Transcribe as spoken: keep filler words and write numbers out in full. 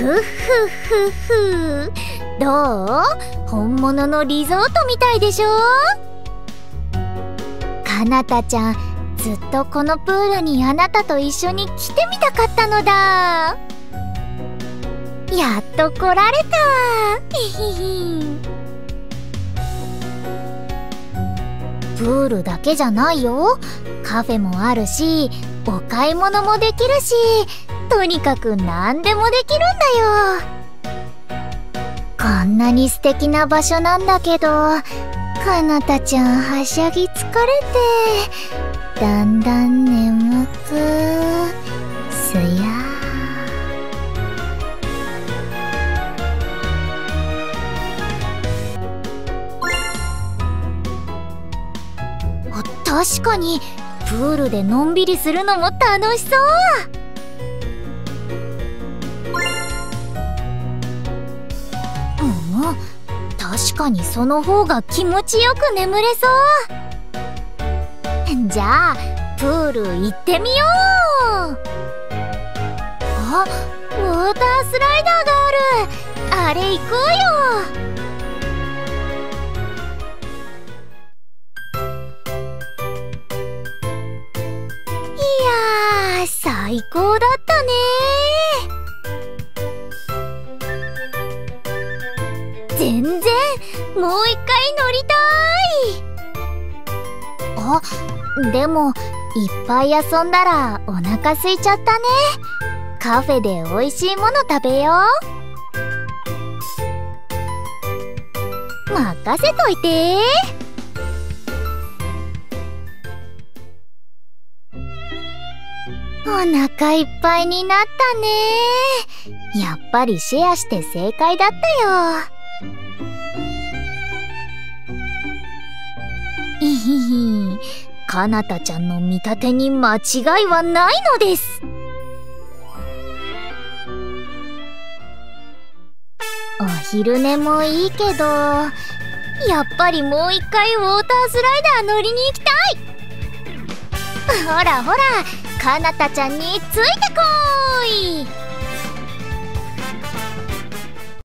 ふっふっふっふ。どう？本物のリゾートみたいでしょ？かなたちゃん、ずっとこのプールにあなたと一緒に来てみたかったのだ。やっと来られた。ひひひ。プールだけじゃないよ。カフェもあるし、お買い物もできるし、とにかく何でもできるんだよ。こんなに素敵な場所なんだけど、かなたちゃんはしゃぎ疲れてだんだん眠くすや。確かにプールでのんびりするのも楽しそう。うん、確かにその方が気持ちよく眠れそう。じゃあプール行ってみよう。あ、ウォータースライダーがある。あれ行こうよ。最高だったね。全然もう一回乗りたい。あ、でもいっぱい遊んだらお腹空いちゃったね。カフェで美味しいもの食べよう。任せといて。お腹いっぱいになったね。やっぱりシェアして正解だったよ。いひひ、かなたちゃんの見立てに間違いはないのです。お昼寝もいいけど、やっぱりもう一回ウォータースライダー乗りに行きたい。ほらほら、かなたちゃんについてこーい。